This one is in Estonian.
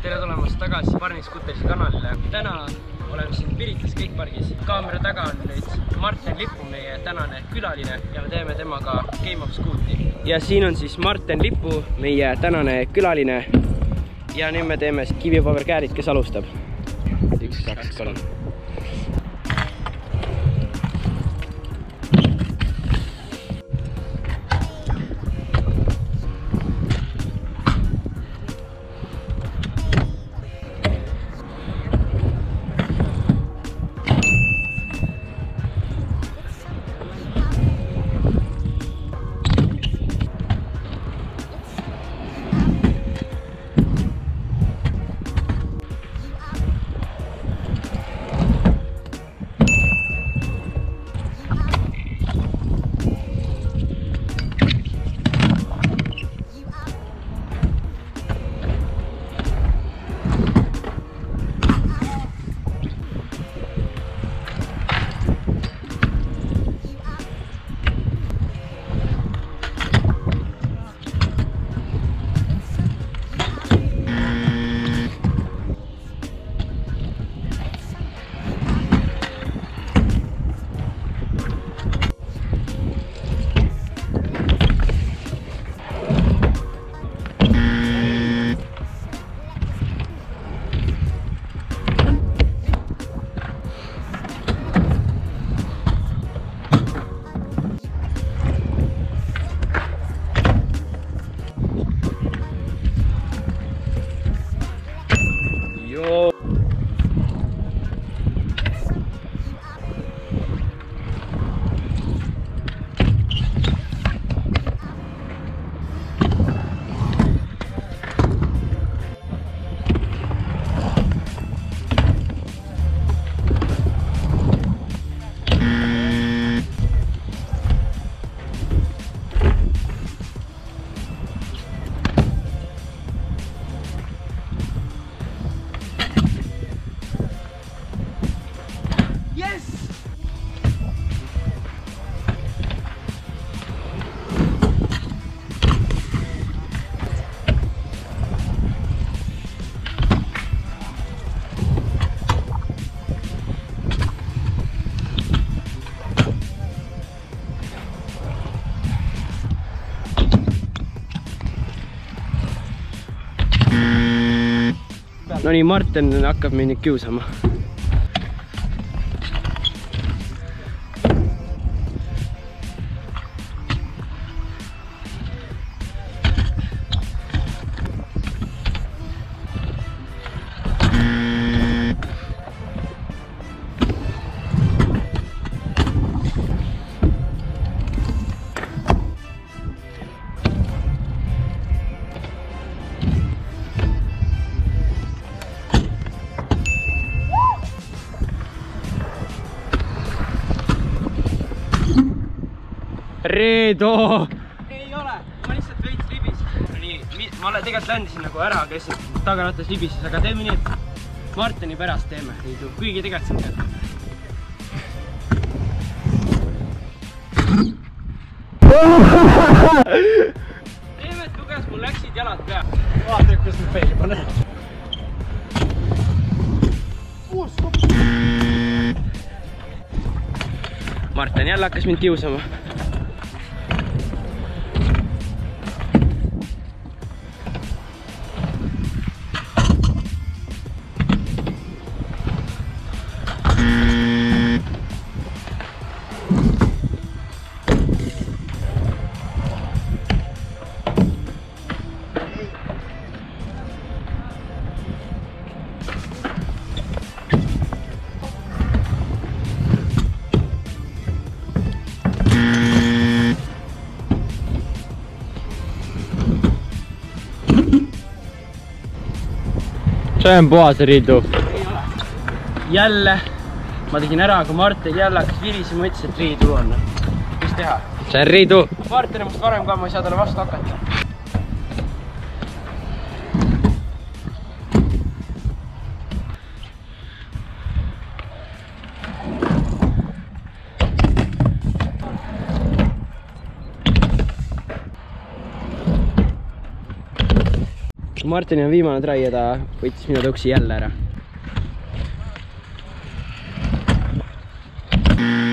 tere tulemast tagasi Barni Scootersi kanalile. Täna oleme siin Pirita skatepargis. Kaamera taga on nüüd Martin Lipu, meie tänane külaline, ja me teeme temaga Game of Scooti. Ja siin on siis Martin Lipu, meie tänane külaline. Ja nüüd me teeme kivipaberkäärid, kes alustab. 1, 2, 3. No nii, Martin hakkab mind nüüd kiusama. Reedo! Ei ole, ma lihtsalt veits libisin. Nii, ma tegelikult ländisin nagu ära, kes tagaratas libises, aga teeme nii, et Martini pärast teeme, Reedu. Kuigi tegelikult see on teeme, et luges, mul läksid jalad pea. Vaata, kus nüüd peili pane. Martin jälle hakkas mind kiusama. See on puhas Riidu. Jälle ma tegin ära, aga Martin jälle hakkas virisima, ütles, et Riidu on. Mis teha? See on Riidu. Martin on must varem ka, ma ei saa talle vastu hakata. Martinil on viimane trai ja ta võttis minu tuksi jälle ära.